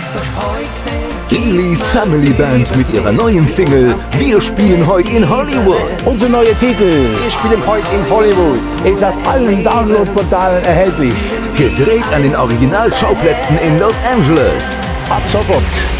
Eglis Family Band mit ihrer neuen Single Wir spielen heute in Hollywood. Unser neuer Titel Wir spielen heute in Hollywood ist auf allen Download-Portalen erhältlich. Gedreht an den Originalschauplätzen in Los Angeles. Ab sofort.